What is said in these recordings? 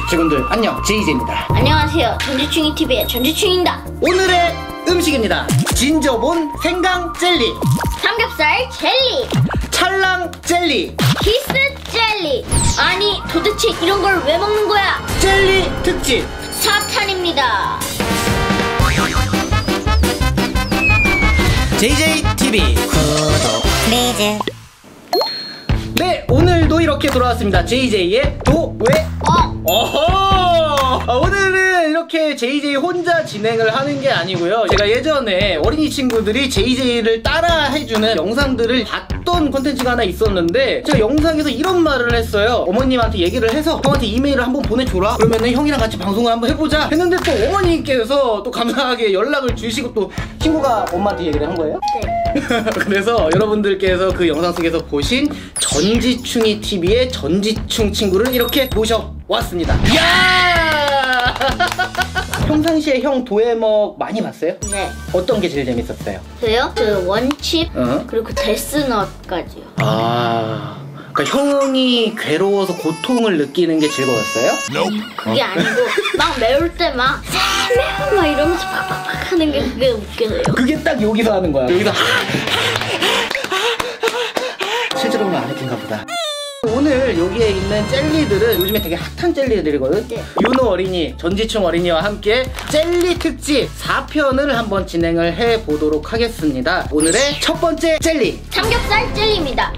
직원들 안녕, 제이제입니다. 안녕하세요, 전지충이 TV의 전지충입니다. 오늘의 음식입니다. 진저본 생강 젤리, 삼겹살 젤리, 찰랑 젤리, 키스 젤리. 아니 도대체 이런 걸 왜 먹는 거야? 젤리 특집 4탄입니다. JJTV 구독 플리즈. 네, 오늘도 이렇게 돌아왔습니다. JJ의 도왜 어허! 오늘은 이렇게 JJ 혼자 진행을 하는 게 아니고요. 제가 예전에 어린이 친구들이 JJ를 따라 해주는 영상들을 봤던 콘텐츠가 하나 있었는데, 제가 영상에서 이런 말을 했어요. 어머님한테 얘기를 해서 형한테 이메일을 한번 보내줘라. 그러면은 형이랑 같이 방송을 한번 해보자 했는데, 또 어머님께서 또 감사하게 연락을 주시고, 또 친구가 엄마한테 얘기를 한 거예요. 네. 그래서 여러분들께서 그 영상 속에서 보신 전지충이 TV의 전지충 친구를 이렇게 모셔왔습니다. 야! 평상시에 형 도해먹 많이 봤어요? 네. 어떤 게 제일 재밌었어요? 저요? 그 원칩 어? 그리고 데스넛까지요. 아, 그러니까 형이 괴로워서 고통을 느끼는 게 즐거웠어요? 그게 아니고 막 매울 때 막 매워 막 이러면서 팍팍팍 하는 게 그게 웃겨요. 그게 딱 여기서 하는 거야. 여기서 실제로는 안 했긴가 보다. 오늘 여기에 있는 젤리들은 요즘에 되게 핫한 젤리들이거든. 네. 윤호 어린이, 전지충 어린이와 함께 젤리 특집 4편을 한번 진행을 해보도록 하겠습니다. 오늘의 첫 번째 젤리, 삼겹살 젤리입니다.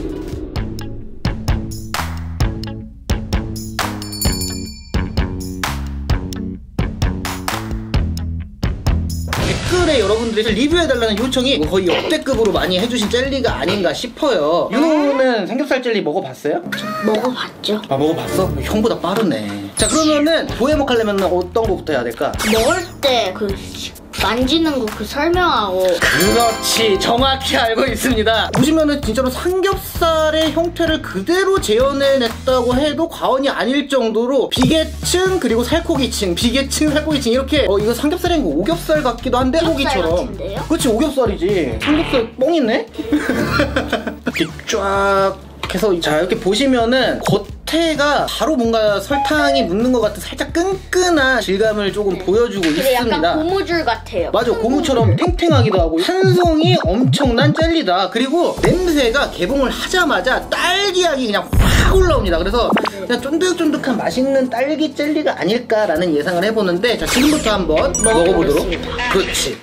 댓글에 여러분들이 리뷰해달라는 요청이 거의 역대급으로 많이 해주신 젤리가 아닌가 싶어요. 윤호는 삼겹살 젤리 먹어봤어요? 먹어봤죠. 아, 먹어봤어? 형보다 빠르네. 자, 그러면은 도해먹 하려면 어떤 거부터 해야 될까? 먹을 때 그 만지는 거 그 설명하고. 그렇지, 정확히 알고 있습니다. 보시면은 진짜로 삼겹살의 형태를 그대로 재현해냈다고 해도 과언이 아닐 정도로 비계층 그리고 살코기층, 비계층, 살코기층 이렇게 이거 삼겹살이 아니고 오겹살 같기도 한데, 고기처럼. 같은데요? 그렇지, 오겹살이지. 삼겹살 뻥이네? 이렇게 쫙 해서, 자, 이렇게 보시면은 겉에가 바로 뭔가 설탕이 묻는 것 같은 살짝 끈끈한 질감을 조금 보여주고 근데 있습니다. 약간 고무줄 같아요. 맞아, 고무처럼 탱탱하기도 하고 산성이 엄청난 젤리다. 그리고 냄새가 개봉을 하자마자 딸기향이 그냥 확 올라옵니다. 그래서 그냥 쫀득쫀득한 맛있는 딸기 젤리가 아닐까라는 예상을 해보는데, 자, 지금부터 한번 먹어보도록. 그렇지.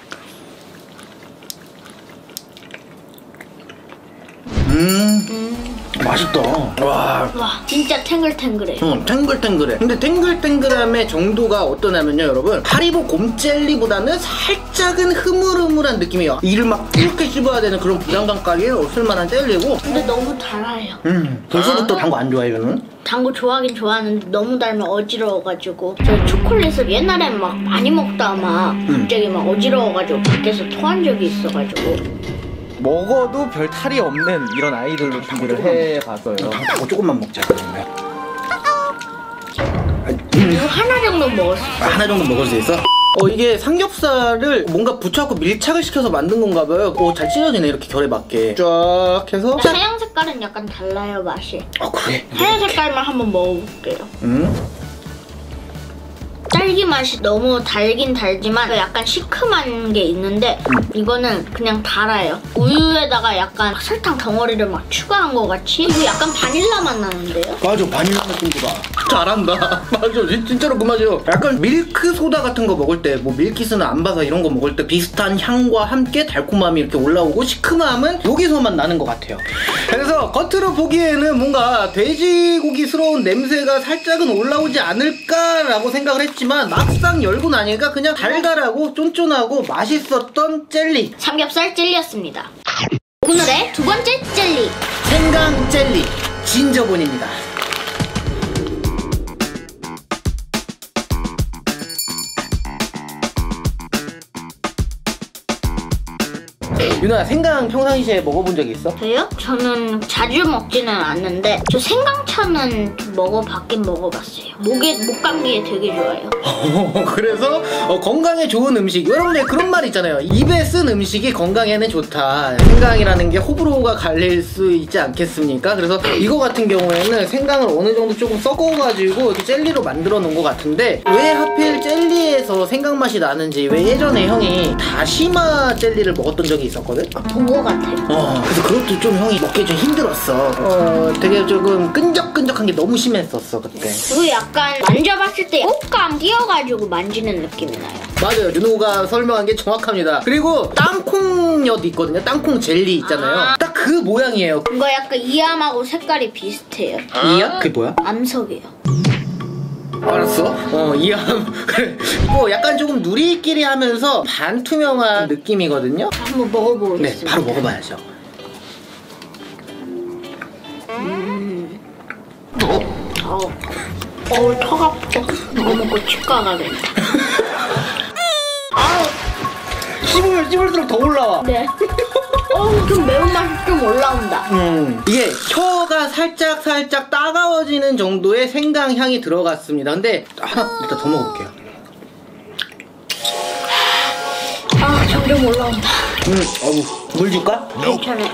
맛있다. 와, 진짜 탱글탱글해. 탱글탱글해. 근데 탱글탱글함의 정도가 어떠냐면요, 여러분, 하리보 곰젤리보다는 살짝은 흐물흐물한 느낌이에요. 이를 막 이렇게 씹어야 되는 그런 부담감까지 없을 만한 젤리고. 근데 너무 달아요. 벌써부터 단 거 안 좋아해요는? 단 거 좋아하긴 좋아하는데 너무 달면 어지러워가지고. 저 초콜릿을 옛날에 막 많이 먹다가 막 갑자기 막 어지러워가지고 밖에서 토한 적이 있어가지고. 먹어도 별 탈이 없는 이런 아이들로 준비를 해봤어요. 다 조금만 먹자. 이거 하나 정도 먹었어. 하나 정도 먹을 수 있어? 이게 삼겹살을 뭔가 붙여갖고 밀착을 시켜서 만든 건가 봐요. 잘 찢어지네, 이렇게 결에 맞게 쫙 해서. 하얀 색깔은 약간 달라요, 맛이. 그래? 하얀 색깔만 한번 먹어볼게요. 딸기 맛이 너무 달긴 달지만 약간 시큼한 게 있는데, 이거는 그냥 달아요. 우유에다가 약간 설탕 덩어리를 막 추가한 것 같이. 이거 약간 바닐라 맛 나는데요? 맞아, 바닐라 느낌도 나. 잘한다. 맞아, 진짜로 그 맛이에요. 약간 밀크 소다 같은 거 먹을 때, 뭐 밀키스나 안바사 이런 거 먹을 때 비슷한 향과 함께 달콤함이 이렇게 올라오고, 시큼함은 여기서만 나는 것 같아요. 그래서 겉으로 보기에는 뭔가 돼지고기스러운 냄새가 살짝은 올라오지 않을까라고 생각을 했지만, 막상 열고 나니까 그냥 달달하고 쫀쫀하고 맛있었던 젤리, 삼겹살 젤리였습니다. 오늘의 두 번째 젤리, 생강 젤리 진저본입니다. 유나 생강 평상시에 먹어본 적 있어? 저요? 저는 자주 먹지는 않는데 저 생강차는 좀 먹어봤긴 먹어봤어요. 목 감기에 되게 좋아요. 그래서 건강에 좋은 음식. 여러분들 그런 말 있잖아요. 입에 쓴 음식이 건강에는 좋다. 생강이라는 게 호불호가 갈릴 수 있지 않겠습니까? 그래서 이거 같은 경우에는 생강을 어느 정도 조금 섞어가지고 이렇게 젤리로 만들어 놓은 것 같은데 왜 하필 젤리에서 생강 맛이 나는지. 왜 예전에 형이 다시마 젤리를 먹었던 적이 있었거든? 본 것 같아요. 그래서 그것도 좀 형이 먹기 좀 힘들었어. 되게 조금 끈적끈적한 게 너무 심했었어 그때. 그리고 약간 만져봤을 때 꽃감 띄어가지고 만지는 느낌이 나요. 맞아요. 윤호가 설명한 게 정확합니다. 그리고 땅콩엿 있거든요. 땅콩 젤리 있잖아요. 딱 그 모양이에요. 이거 약간 이암하고 색깔이 비슷해요. 이암? 그게 뭐야? 암석이에요. 알았어. 이암. 그래. 이거 약간 조금 누리끼리 하면서 반투명한 느낌이거든요. 한번 먹어보겠습니다. 네, 바로 먹어봐야죠. 턱 아파. 이거 먹고 치과 가겠다. 씹을수록 더 올라와. 네. 좀 매운맛이 좀 올라온다. 이게 혀가 살짝 따가워지는 정도의 생강 향이 들어갔습니다. 근데 하나 일단 더 먹어볼게요. 점점 올라온다. 물 줄까? 괜찮아요.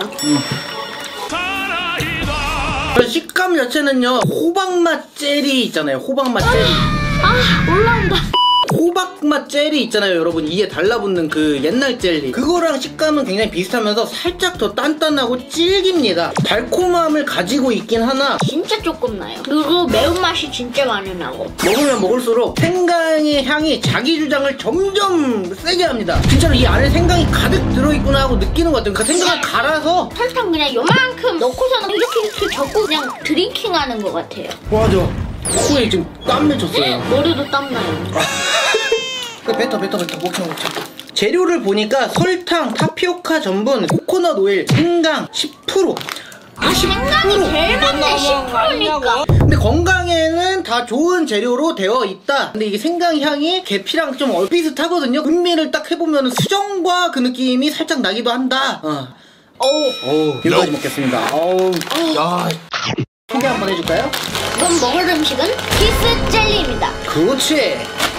식감 자체는요, 호박맛 젤리 있잖아요. 호박맛 젤리. 올라온다. 호박맛 젤리 있잖아요, 여러분. 이에 달라붙는 그 옛날 젤리. 그거랑 식감은 굉장히 비슷하면서 살짝 더 단단하고 질깁니다. 달콤함을 가지고 있긴 하나 진짜 조금 나요. 그리고 매운맛이 진짜 많이 나고. 먹으면 먹을수록 생강의 향이 자기 주장을 점점 세게 합니다. 진짜로 이 안에 생강이 가득 들어있구나 하고 느끼는 것 같아요. 그 생강을 갈아서 설탕 그냥 요만큼 넣고서는 이렇게 적고 그냥 드링킹하는 것 같아요. 맞아. 코에 지금 땀 맺혔어요. 머리도 땀나요. 뱉어 먹자. 재료를 보니까 설탕, 타피오카 전분, 코코넛 오일, 생강 10%. 생강이 제일 많네. 10%니까. 근데 건강에는 다 좋은 재료로 되어 있다. 근데 이게 생강 향이 계피랑 좀 비슷하거든요. 음미를 딱 해보면 수정과 그 느낌이 살짝 나기도 한다. 여기까지 먹겠습니다. 야, 소개 한번 해줄까요? 이건 먹을 음식은 키스 젤리입니다. 그렇지.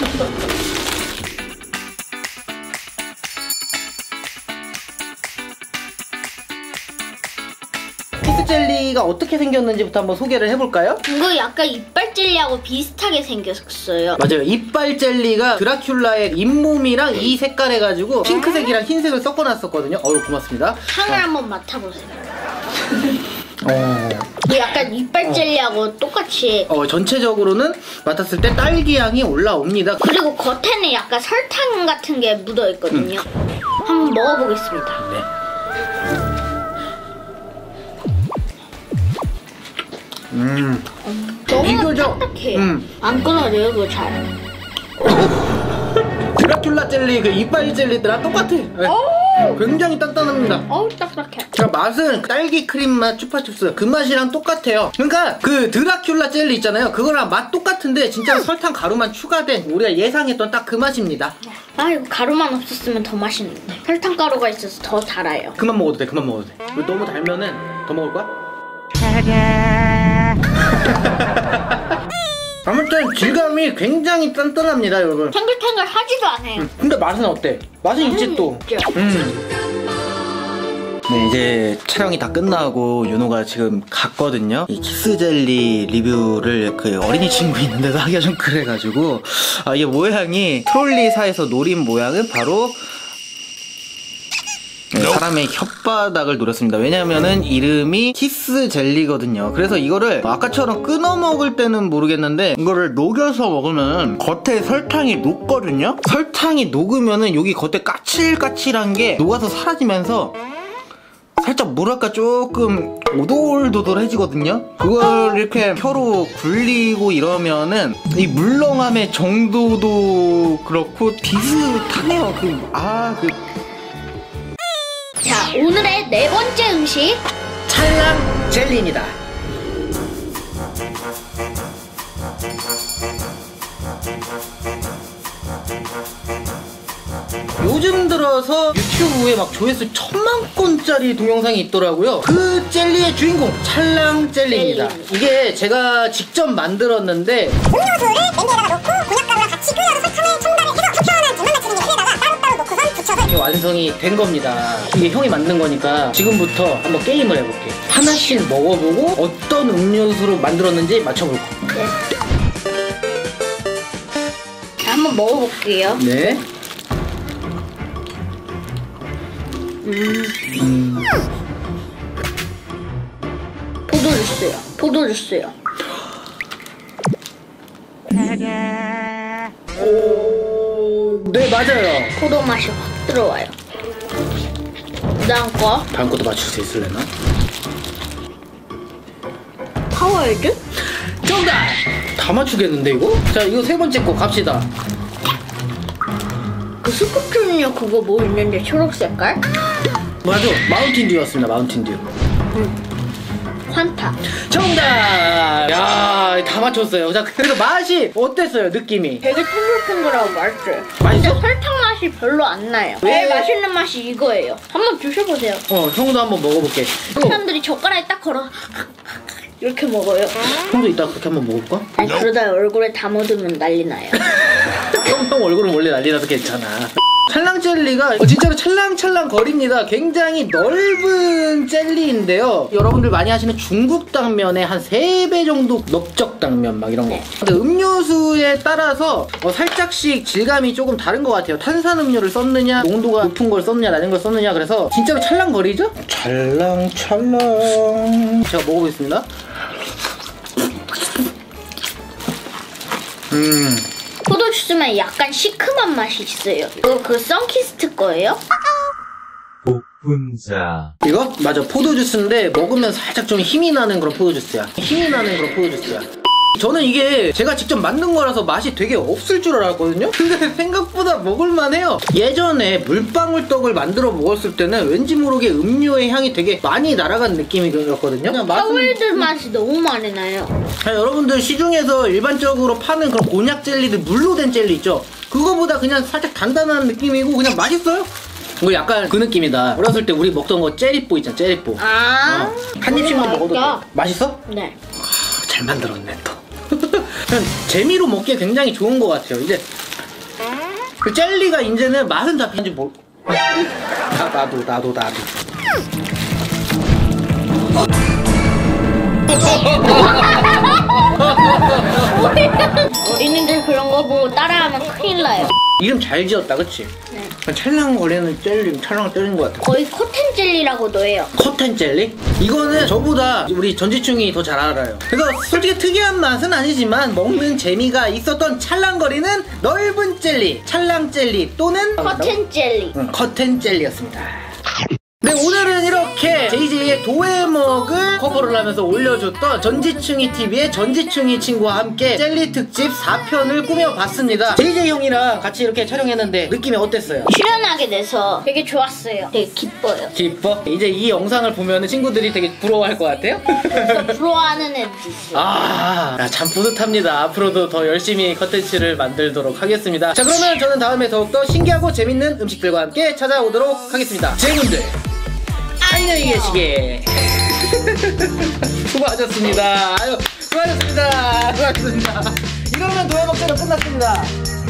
키스 젤리가 어떻게 생겼는지부터 한번 소개를 해볼까요? 이거 약간 이빨 젤리하고 비슷하게 생겼어요. 맞아요. 이빨 젤리가 드라큘라의 잇몸이랑 이 색깔 해가지고 핑크색이랑 흰색을 섞어놨었거든요. 고맙습니다. 향을 한번 맡아보세요. 약간 이빨 젤리하고 똑같이. 전체적으로는 맡았을 때 딸기 향이 올라옵니다. 그리고 겉에는 약간 설탕 같은 게 묻어있거든요. 한번 먹어보겠습니다. 네. 너무 비교적 딱딱해요. 안 끊어져요, 그거 잘. 드라큘라 젤리, 그 이빨 젤리들랑 똑같아. 굉장히 단단합니다. 딱딱해. 자, 맛은 딸기 크림 맛 추파춥스 그 맛이랑 똑같아요. 그러니까 그 드라큘라 젤리 있잖아요. 그거랑 맛 똑같은데 진짜 설탕 가루만 추가된 우리가 예상했던 딱 그 맛입니다. 이거 가루만 없었으면 더 맛있는데. 설탕 가루가 있어서 더 달아요. 그만 먹어도 돼. 너무 달면은 더 먹을 거야? 아무튼 질감이 굉장히 단단합니다, 여러분. 탱글탱글 하지도 않아요. 근데 맛은 어때? 맛은 있지 또. 네, 이제 촬영이 다 끝나고 윤호가 지금 갔거든요. 이 키스젤리 리뷰를 그 어린이 친구 있는데도 하기가 좀 그래가지고 이게 모양이 트롤리사에서 노린 모양은 바로 사람의 혓바닥을 노렸습니다. 왜냐면은 이름이 키스 젤리거든요. 그래서 이거를 아까처럼 끊어 먹을 때는 모르겠는데 이거를 녹여서 먹으면 겉에 설탕이 녹거든요. 설탕이 녹으면은 여기 겉에 까칠까칠한 게 녹아서 사라지면서 살짝 뭐랄까 조금 오돌도돌해지거든요. 그걸 이렇게 혀로 굴리고 이러면은 이 물렁함의 정도도 그렇고 비슷하네요. 자, 오늘의 네 번째 음식 찰랑 젤리입니다. 요즘 들어서 유튜브에 막 조회수 1000만 건짜리 동영상이 있더라고요. 그 젤리의 주인공 찰랑 젤리입니다. 이게 제가 직접 만들었는데 음료수를 냄비에다가 놓고 곤약가루랑 같이 끓여서 설탕을 첨가를 해서 시원한 물만 맞추는 위에다가 따로따로 놓고선 붙여서 이게 완성이 된 겁니다. 이게 형이 만든 거니까 지금부터 한번 게임을 해볼게. 하나씩 먹어보고 어떤 음료수로 만들었는지 맞춰볼 거. 네. 자, 한번 먹어볼게요. 네. 포도주스요. 포도주스요. 네, 맞아요. 포도 맛이 확 들어와요. 그다음 거 다음 것도 맞출 수 있을래나? 파워에이드? 정답! 다 맞추겠는데 이거? 자, 이거 세 번째 거 갑시다. 그 스쿠트는요 그거 뭐 있는데 초록 색깔? 맞아, 마운틴듀였습니다. 마운틴듀. 환타. 정답! 야, 다 맞췄어요. 자, 그래도 맛이 어땠어요, 느낌이? 되게 탱글탱글하고 맛있어요. 맛있어? 근데 설탕 맛이 별로 안 나요. 왜? 제일 맛있는 맛이 이거예요. 한번 드셔보세요. 형도 한번 먹어볼게. 사람들이 젓가락에 딱 걸어 이렇게 먹어요. 형도 이따 그렇게 한번 먹을까? 아니, 그러다 얼굴에 다 묻으면 난리 나요. 형 얼굴은 원래 난리 나서 괜찮아. 찰랑 젤리가 진짜로 찰랑찰랑 거립니다. 굉장히 넓은 젤리인데요. 여러분들 많이 하시는 중국 당면의 한 3배 정도 넓적 당면 막 이런 거. 근데 음료수에 따라서 살짝씩 질감이 조금 다른 것 같아요. 탄산음료를 썼느냐, 농도가 높은 걸 썼느냐, 낮은 걸 썼느냐. 그래서 진짜로 찰랑거리죠? 찰랑찰랑. 제가 먹어보겠습니다. 포도주스만 약간 시큼한 맛이 있어요. 이거 그 선키스트 거예요? 복분자. 이거? 맞아, 포도주스인데 먹으면 살짝 좀 힘이 나는 그런 포도주스야. 힘이 나는 그런 포도주스야. 저는 이게 제가 직접 만든 거라서 맛이 되게 없을 줄 알았거든요? 근데 생각보다 먹을만해요. 예전에 물방울떡을 만들어 먹었을 때는 왠지 모르게 음료의 향이 되게 많이 날아간 느낌이었거든요. 그냥 파워에이드 맛이 너무 많이 나요. 여러분들 시중에서 일반적으로 파는 그런 곤약 젤리들 물로 된 젤리 있죠? 그거보다 그냥 살짝 단단한 느낌이고 그냥 맛있어요. 이거 약간 그 느낌이다. 어렸을 때 우리 먹던 거 젤리뽀 있잖아, 젤리뽀. 아, 한 입씩만 먹어도 돼. 맛있다. 맛있어? 네. 잘 만들었네 또. 그냥 재미로 먹기에 굉장히 좋은 것 같아요. 이제 그 젤리가 이제는 맛은 잡히는지 뭐. 나도. 어린이들 그런 거 보고 따라하면 큰일 나요. 이름 잘 지었다, 그치? 네. 찰랑 거리는 젤리, 찰랑 젤리인 것 같아. 거의 코튼 젤리라고도 해요. 커튼 젤리? 이거는 저보다 우리 전지충이 더 잘 알아요. 그래서 솔직히 특이한 맛은 아니지만 먹는 재미가 있었던 찰랑거리는 넓은 젤리, 찰랑 젤리 또는 커튼 젤리. 커튼 젤리였습니다. 네, 오늘은 이렇게 JJ의 도해먹을 커버를 하면서 올려줬던 전지충이 TV의 전지충이 친구와 함께 젤리 특집 4편을 꾸며봤습니다. JJ 형이랑 같이 이렇게 촬영했는데 느낌이 어땠어요? 출연하게 돼서 되게 좋았어요. 되게 기뻐요. 기뻐? 이제 이 영상을 보면 친구들이 되게 부러워할 것 같아요? 그래서 부러워하는 애들 있어요. 참 뿌듯합니다. 앞으로도 더 열심히 컨텐츠를 만들도록 하겠습니다. 자, 그러면 저는 다음에 더욱더 신기하고 재밌는 음식들과 함께 찾아오도록 하겠습니다. 제군들 안녕히 계시게. 수고하셨습니다. 수고하셨습니다. 이러면 도해먹자가 끝났습니다.